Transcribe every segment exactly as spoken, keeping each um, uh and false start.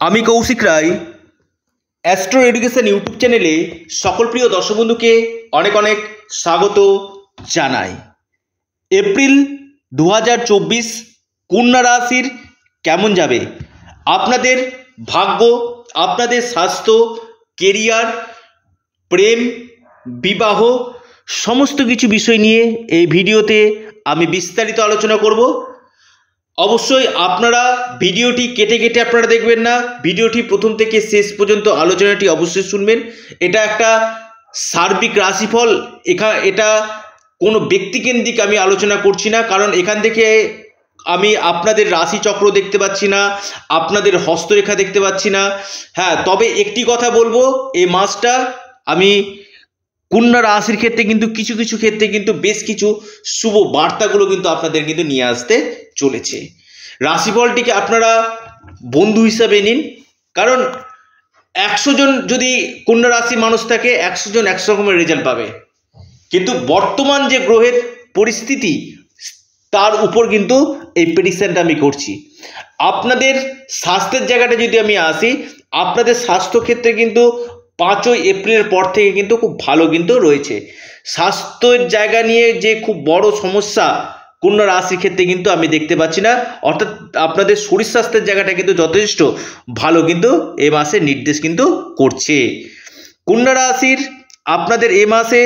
আমি Koushik Roy astro education YouTube চ্যানেলে সকল প্রিয় দর্শক বন্ধুকে অনেক অনেক স্বাগত জানাই। এপ্রিল দু হাজার চব্বিশ কন্যা রাশির কেমন যাবে? আপনাদের ভাগ্য, আপনাদের স্বাস্থ্য, কেরিয়ার, প্রেম, বিবাহ সমস্ত কিছু বিষয় নিয়ে এই ভিডিওতে আমি বিস্তারিত আলোচনা করব। অবশ্যই আপনারা ভিডিওটি কেটে কেটে আপনারা দেখবেন না, ভিডিওটি প্রথম থেকে শেষ পর্যন্ত আলোচনাটি অবশ্যই শুনবেন। এটা একটা সার্বিক রাশিফল, এখা এটা কোনো ব্যক্তিকেন্দ্রিক আমি আলোচনা করছি না, কারণ এখান থেকে আমি আপনাদের রাশিচক্র দেখতে পাচ্ছি না, আপনাদের হস্তরেখা দেখতে পাচ্ছি না। হ্যাঁ, তবে একটি কথা বলবো, এই মাসটা আমি কন্যা রাশির ক্ষেত্রে কিন্তু কিছু কিছু ক্ষেত্রে কিন্তু বেশ কিছু শুভ বার্তাগুলো কিন্তু আপনাদের কিন্তু নিয়ে আসতে চলেছে। রাশিফলটিকে আপনারা বন্ধু হিসাবে নিন, কারণ একশো জন যদি কন্যা রাশির মানুষ থাকে, একশো জন একশো রকমের রেজাল্ট পাবে, কিন্তু বর্তমান যে গ্রহের পরিস্থিতি তার উপর কিন্তু এই প্রেডিকশনটা আমি করছি। আপনাদের স্বাস্থ্যের জায়গাটা যদি আমি আসি, আপনাদের স্বাস্থ্য ক্ষেত্রে কিন্তু পাঁচই এপ্রিলের পর থেকে কিন্তু খুব ভালো কিন্তু রয়েছে। স্বাস্থ্যের জায়গা নিয়ে যে খুব বড় সমস্যা কন্যা রাশির ক্ষেত্রে কিন্তু আমি দেখতে পাচ্ছি না, অর্থাৎ আপনাদের শরীর স্বাস্থ্যের জায়গাটা কিন্তু যথেষ্ট ভালো কিন্তু এ মাসে নির্দেশ কিন্তু করছে। কন্যা রাশির আপনাদের এ মাসে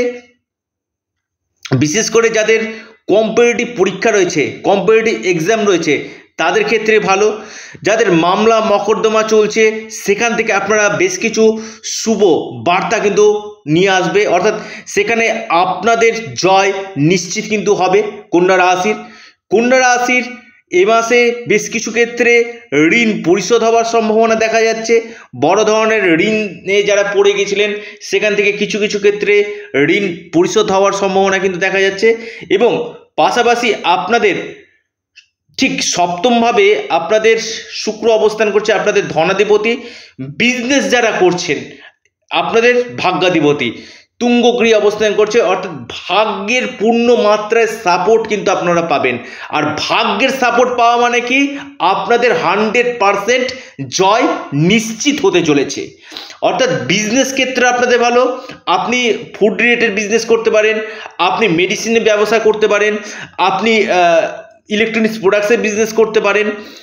বিশেষ করে যাদের কম্পিটিটিভ পরীক্ষা রয়েছে, কম্পিটিটিভ এক্সাম রয়েছে, তাদের ক্ষেত্রে ভালো। যাদের মামলা মকদ্দমা চলছে, সেখান থেকে আপনারা বেশ কিছু শুভ বার্তা কিন্তু নিয়ে আসবে, অর্থাৎ সেখানে আপনাদের জয় নিশ্চিত কিন্তু হবে কন্যা রাশির। কন্যা রাশির এ মাসে বেশ কিছু ক্ষেত্রে ঋণ পরিশোধ হওয়ার সম্ভাবনা দেখা যাচ্ছে। বড় ধরনের ঋণে যারা পড়ে গেছিলেন, সেখান থেকে কিছু কিছু ক্ষেত্রে ঋণ পরিশোধ হওয়ার সম্ভাবনা কিন্তু দেখা যাচ্ছে। এবং পাশাপাশি আপনাদের ঠিক সপ্তমভাবে আপনাদের শুক্র অবস্থান করছে, আপনাদের ধনাধিপতি। বিজনেস যারা করছেন, আপনাদের ভাগ্যাধিপতি তুঙ্গগৃহে অবস্থান করছে, অর্থাৎ ভাগ্যের পূর্ণ মাত্রায় সাপোর্ট কিন্তু আপনারা পাবেন। আর ভাগ্যের সাপোর্ট পাওয়া মানে কি, আপনাদের হান্ড্রেড পারসেন্ট জয় নিশ্চিত হতে চলেছে। অর্থাৎ বিজনেস ক্ষেত্রে আপনাদের ভালো, আপনি ফুড রিলেটেড বিজনেস করতে পারেন, আপনি মেডিসিনের ব্যবসা করতে পারেন, আপনি ইলেকট্রনিক্স প্রোডাক্টসের বিজনেস করতে পারেন,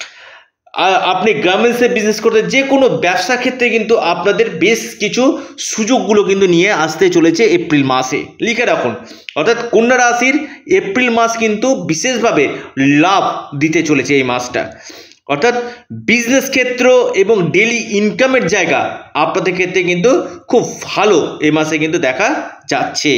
আপনি গার্মেন্টসের বিজনেস করতে, যে কোনো ব্যবসা ক্ষেত্রে কিন্তু আপনাদের বেশ কিছু সুযোগগুলো কিন্তু নিয়ে আসতে চলেছে এপ্রিল মাসে, লিখে রাখুন। অর্থাৎ কন্যা রাশির এপ্রিল মাস কিন্তু বিশেষভাবে লাভ দিতে চলেছে এই মাসটা। অর্থাৎ বিজনেস ক্ষেত্র এবং ডেলি ইনকামের জায়গা আপনাদের ক্ষেত্রে কিন্তু খুব ভালো এই মাসে কিন্তু দেখা যাচ্ছে।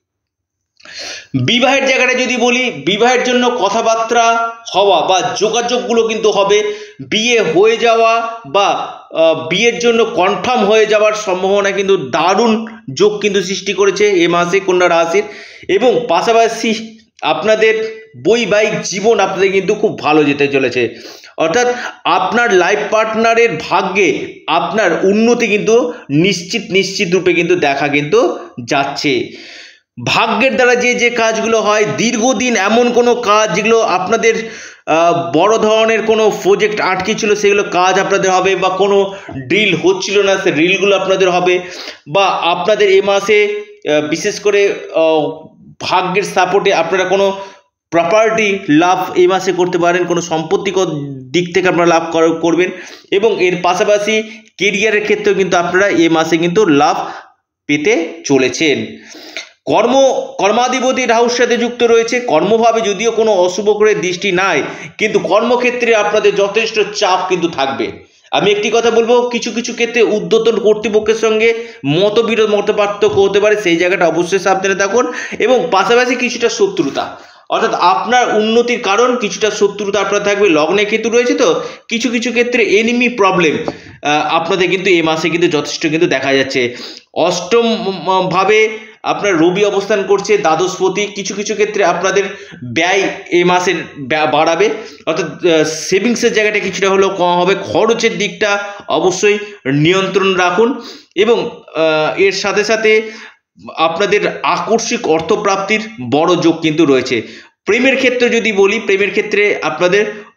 বিবাহের জায়গাটা যদি বলি, বিবাহের জন্য কথাবার্তা হওয়া বা যোগাযোগগুলো কিন্তু হবে। বিয়ে হয়ে যাওয়া বা বিয়ের জন্য কনফার্ম হয়ে যাওয়ার সম্ভাবনা কিন্তু দারুণ যোগ কিন্তু সৃষ্টি করেছে এ মাসে কন্যা রাশির। এবং পাশাপাশি আপনাদের বৈবাহিক জীবন আপনাদের কিন্তু খুব ভালো যেতে চলেছে। অর্থাৎ আপনার লাইফ পার্টনারের ভাগ্যে আপনার উন্নতি কিন্তু নিশ্চিত নিশ্চিত রূপে কিন্তু দেখা কিন্তু যাচ্ছে। ভাগ্যের দ্বারা যে যে কাজগুলো হয়, দীর্ঘদিন এমন কোনো কাজ যেগুলো আপনাদের বড় ধরনের কোনো প্রজেক্ট আটকে ছিল, সেগুলো কাজ আপনাদের হবে, বা কোনো ডিল হচ্ছিল না, সে ডিলগুলো আপনাদের হবে। বা আপনাদের এ মাসে বিশেষ করে ভাগ্যের সাপোর্টে আপনারা কোনো প্রপার্টি লাভ এই মাসে করতে পারেন, কোনো সম্পত্তিগত দিক থেকে আপনারা লাভ করবেন। এবং এর পাশাপাশি কেরিয়ারের ক্ষেত্রেও কিন্তু আপনারা এ মাসে কিন্তু লাভ পেতে চলেছেন। কর্ম কর্মাধিপতি রাহুর সাথে যুক্ত রয়েছে। কর্মভাবে যদিও কোনো অশুভ করে দৃষ্টি নাই, কিন্তু কর্মক্ষেত্রে আপনাদের যথেষ্ট চাপ কিন্তু থাকবে। আমি একটি কথা বলবো, কিছু কিছু ক্ষেত্রে ঊর্ধ্বতন কর্তৃপক্ষের সঙ্গে মতবিরোধ মত পার্থক্য হতে পারে, সেই জায়গাটা অবশ্যই সাবধানে থাকুন। এবং পাশাপাশি কিছুটা শত্রুতা, অর্থাৎ আপনার উন্নতির কারণ কিছুটা শত্রুতা আপনার থাকবে। লগ্নে কেতু রয়েছে, তো কিছু কিছু ক্ষেত্রে এনিমি প্রবলেম আপনাদের কিন্তু এই মাসে কিন্তু যথেষ্ট কিন্তু দেখা যাচ্ছে। অষ্টম ভাবে আপনার রবি অবস্থান করছে, দ্বাদশপতি। কিছু কিছু ক্ষেত্রে আপনাদের ব্যয় এই মাসে বাড়াবে, অর্থাৎ সেভিংসের জায়গাটা কিছুটা হলেও কম হবে। খরচের দিকটা অবশ্যই নিয়ন্ত্রণ রাখুন। এবং এর সাথে সাথে আপনাদের আকস্মিক অর্থপ্রাপ্তির বড় যোগ কিন্তু রয়েছে। প্রেমের ক্ষেত্রে যদি বলি, প্রেমের ক্ষেত্রে আপনাদের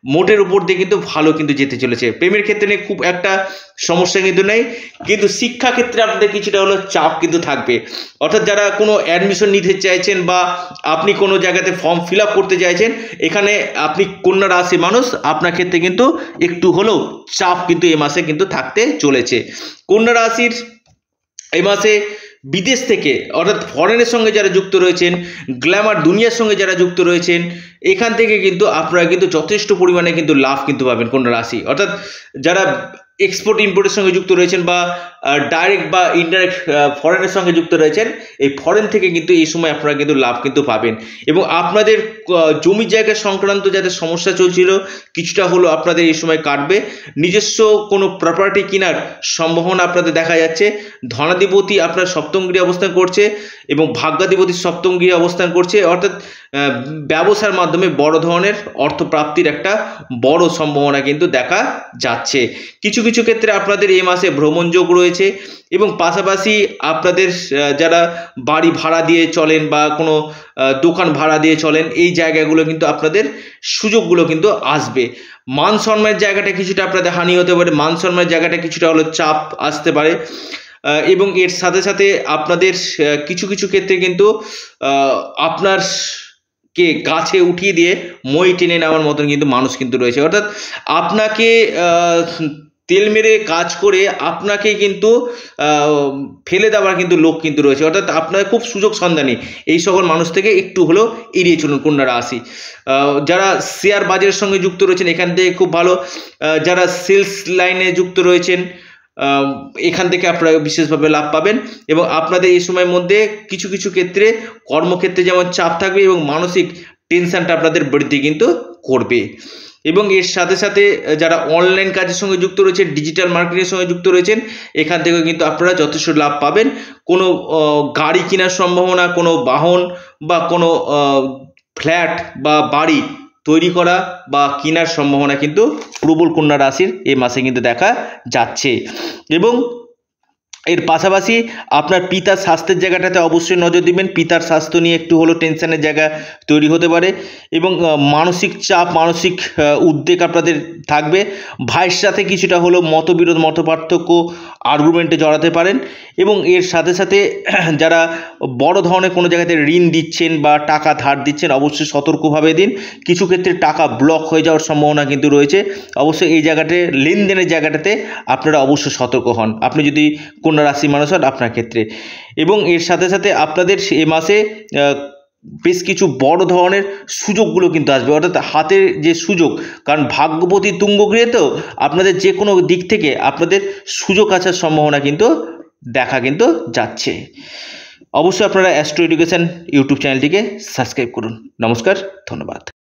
মোটের উপর দিয়ে কিন্তু ভালো কিন্তু যেতে চলেছে। প্রেমের ক্ষেত্রে নিয়ে খুব একটা সমস্যা কিন্তু নেই, কিন্তু শিক্ষা ক্ষেত্রে আপনাদের কিছুটা হলো চাপ কিন্তু থাকবে। অর্থাৎ যারা কোনো অ্যাডমিশন নিতে চাইছেন বা আপনি কোনো জায়গাতে ফর্ম ফিল আপ করতে চাইছেন, এখানে আপনি কন্যা রাশির মানুষ, আপনার ক্ষেত্রে কিন্তু একটু হলেও চাপ কিন্তু এ মাসে কিন্তু থাকতে চলেছে। কন্যা রাশির এই মাসে বিদেশ থেকে অর্থাৎ ফরেনের সঙ্গে যারা যুক্ত রয়েছেন, গ্ল্যামার দুনিয়ার সঙ্গে যারা যুক্ত রয়েছেন, এখান থেকে কিন্তু আপনারা কিন্তু যথেষ্ট পরিমাণে কিন্তু লাভ কিন্তু পাবেন কন্যা রাশি। অর্থাৎ যারা এক্সপোর্ট ইম্পোর্টের সঙ্গে যুক্ত রয়েছেন বা ডাইরেক্ট বা ইনডাইরেক্ট ফরেনের সঙ্গে যুক্ত রয়েছেন, এই ফরেন থেকে কিন্তু এই সময় আপনারা কিন্তু লাভ কিন্তু পাবেন। এবং আপনাদের জমি জায়গা সংক্রান্ত যাদের সমস্যা চলছিল, কিছুটা হলো আপনাদের এই সময় কাটবে। নিজস্ব কোনো প্রপার্টি কেনার সম্ভাবনা আপনাদের দেখা যাচ্ছে। ধনাধিপতি আপনার সপ্তম গৃহে অবস্থান করছে এবং ভাগ্যাধিপতি সপ্তম গৃহে অবস্থান করছে, অর্থাৎ ব্যবসার মাধ্যমে বড় ধরনের অর্থ প্রাপ্তির একটা বড় সম্ভাবনা কিন্তু দেখা যাচ্ছে। কিছু কিছু ক্ষেত্রে আপনাদের এই মাসে ভ্রমণ যোগ রয়েছে এবং পাশাপাশি আপনাদের যারা বাড়ি ভাড়া দিয়ে চলেন বা কোনো দোকান ভাড়া দিয়ে চলেন, এই জায়গাগুলো কিন্তু আপনাদের সুযোগগুলো কিন্তু আসবে। মান সম্মানের জায়গাটা কিছুটা আপনাদের হানি হতে পারে, মান সম্মানের জায়গাটা কিছুটা হলো চাপ আসতে পারে। এবং এর সাথে সাথে আপনাদের কিছু কিছু ক্ষেত্রে কিন্তু আপনার কে গাছে উঠিয়ে দিয়ে মই টেনে নেওয়ার মতন কিন্তু মানুষ কিন্তু রয়েছে। অর্থাৎ আপনাকে তেল মেরে কাজ করে আপনাকে কিন্তু ফেলে দেওয়ার কিন্তু লোক কিন্তু রয়েছে। অর্থাৎ আপনার খুব সুযোগ সন্ধানী এই সকল মানুষ থেকে একটু হলেও এড়িয়ে চলুন কন্যা রাশি। যারা শেয়ার বাজারের সঙ্গে যুক্ত রয়েছেন, এখান থেকে খুব ভালো। যারা সেলস লাইনে যুক্ত রয়েছেন, এখান থেকে আপনারা বিশেষভাবে লাভ পাবেন। এবং আপনাদের এই সময়ের মধ্যে কিছু কিছু ক্ষেত্রে কর্মক্ষেত্রে যেমন চাপ থাকবে এবং মানসিক টেনশনটা আপনাদের বৃদ্ধি কিন্তু করবে। এবং এর সাথে সাথে যারা অনলাইন কাজের সঙ্গে যুক্ত রয়েছেন, ডিজিটাল মার্কেটিংয়ের সঙ্গে যুক্ত রয়েছেন, এখান থেকে কিন্তু আপনারা যথেষ্ট লাভ পাবেন। কোনো গাড়ি কেনার সম্ভাবনা, কোনো বাহন বা কোনো ফ্ল্যাট বা বাড়ি তৈরি করা বা কেনার সম্ভাবনা কিন্তু প্রবল কন্যা রাশির এই মাসে কিন্তু দেখা যাচ্ছে। এবং এর পাশাপাশি আপনার পিতার স্বাস্থ্যের জায়গাটাতে অবশ্যই নজর দিবেন। পিতার স্বাস্থ্য নিয়ে একটু হলো টেনশনের জায়গা তৈরি হতে পারে এবং মানসিক চাপ, মানসিক উদ্বেগ আপনাদের থাকবে। ভাইয়ের সাথে কিছুটা হলো মতবিরোধ, মত পার্থক্য, আর্গুমেন্টে জড়াতে পারেন। এবং এর সাথে সাথে যারা বড় ধরনের কোনো জায়গাতে ঋণ দিচ্ছেন বা টাকা ধার দিচ্ছেন, অবশ্যই সতর্কভাবে দিন। কিছু ক্ষেত্রে টাকা ব্লক হয়ে যাওয়ার সম্ভাবনা কিন্তু রয়েছে। অবশ্যই এই জায়গাতে লেনদেনের জায়গাটাতে আপনারা অবশ্যই সতর্ক হন, আপনি যদি কন্যা রাশি মানুষ হন আপনার ক্ষেত্রে। এবং এর সাথে সাথে আপনাদের এ মাসে বেশ কিছু বড় ধরনের সুযোগগুলো কিন্তু আসবে। অর্থাৎ হাতের যে সুযোগ, কারণ ভাগ্যপতি তুঙ্গ গৃহে, তো আপনাদের যে কোনো দিক থেকে আপনাদের সুযোগ আসার সম্ভাবনা কিন্তু দেখা কিন্তু যাচ্ছে। অবশ্যই আপনারা অ্যাস্ট্রো এডুকেশন ইউটিউব চ্যানেলটিকে সাবস্ক্রাইব করুন। নমস্কার, ধন্যবাদ।